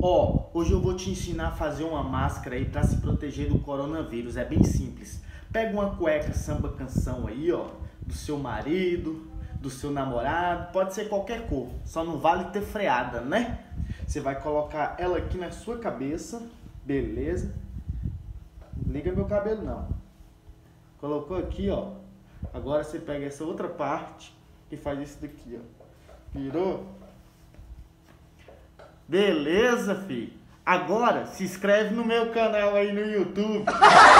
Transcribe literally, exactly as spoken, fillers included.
Ó, hoje eu vou te ensinar a fazer uma máscara aí pra se proteger do coronavírus. É bem simples. Pega uma cueca samba canção aí, ó, do seu marido, do seu namorado, pode ser qualquer cor, só não vale ter freada, né? Você vai colocar ela aqui na sua cabeça, beleza? Não liga meu cabelo não. Colocou aqui, ó. Agora você pega essa outra parte e faz isso daqui, ó. Virou? Beleza, filho? Agora se inscreve no meu canal aí no YouTube.